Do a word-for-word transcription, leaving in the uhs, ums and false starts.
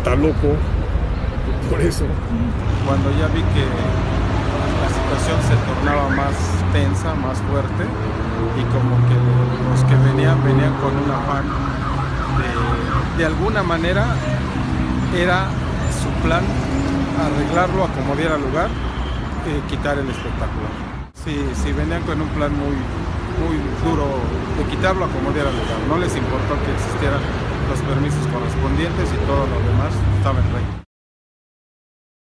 está loco por eso. Cuando ya vi que la situación se tornaba más tensa, más fuerte, y como que los que venían, venían con un afán de, de alguna manera, era su plan arreglarlo, acomodar al lugar, eh, quitar el espectáculo. Sí, sí, venían con un plan muy, muy duro de quitarlo, acomodar al lugar. No les importó que existieran los permisos correspondientes y todo lo demás estaba en regla.